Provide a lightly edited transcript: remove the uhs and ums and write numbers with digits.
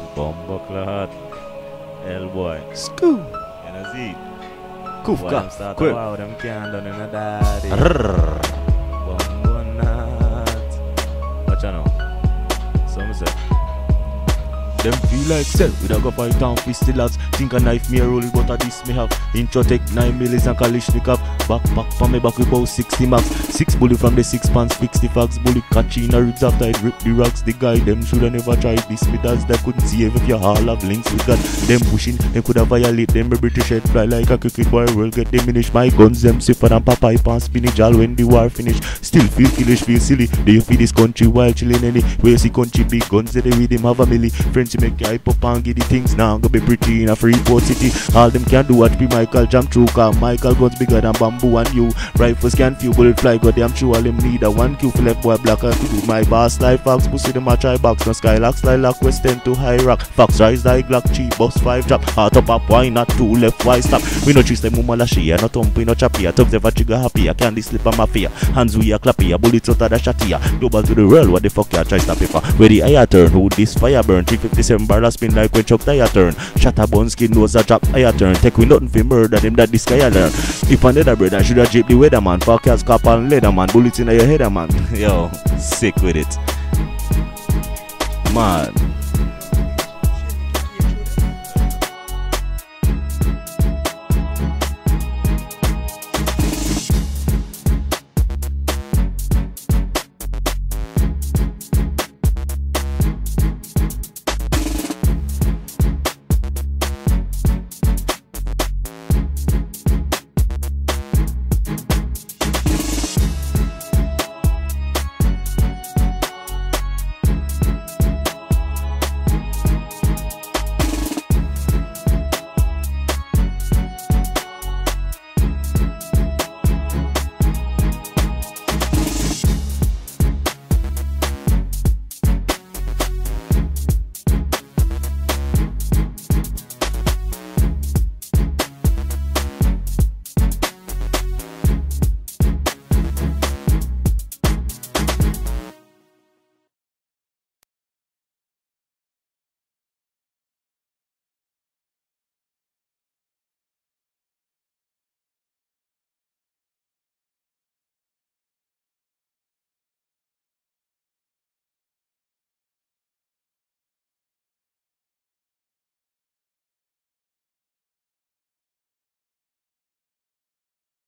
Bumbuckler hot. Hell boy. Scoo. You know see? Kufka. Quill. Wow, them can't done in a daddy. Rrrr. Bumbo nut. Watch out now. Some say. Them feel like sell. We don't go fight down fisty lads. Think a knife me a roll, but a this me have. Intro take 9 millis and Kalishnikov. Back for me back with about 60 max. 6 bullet from the 6 pants, fix the facts. Bullet catch in a ribs after it rip the rocks. The guy them shoulda never tried this with us. They couldn't see if you all have links with God. Them pushing, they coulda violate them. British head fly like a cricket boy. Will get diminished. My guns them safer than Popeye pan spinach. All when the war finish. Still feel foolish, feel silly. Do you feel this country while chilling any? Where you see country big guns that they with them have a milli. Friends you make you hype up and get the things now. Go be pretty in a Freeport city. All them can do what be Michael jump through. Cause Michael guns bigger than bamboo and you. Rifles can few bullet fly. God damn sure all them need a 1 Q for left boy black and to do my boss life fox. Pussy them a try box. No Skylock style lock West End to high rock. Fox rise like Glock cheap bus 5 drop. Heart up up why not 2 left why stop. We no chase them mama lashy. No thump we no choppy. Tugs ever trigger happy. I candy slip on my fear. Hands we a clappy. A bullet out of the shotty. Double to the world. What the fuck ya try stop it for? Where the eye turn. Who this fire burn? 357 barrel spin like when Chuck tire turn. Shatter bone skin nose a drop eye turn. Take we nothing for murder them that this guy learn. If another brother I should have jeep the weatherman. Forecast cop and leatherman. Bullets in your head man. Yo, sick with it. Man.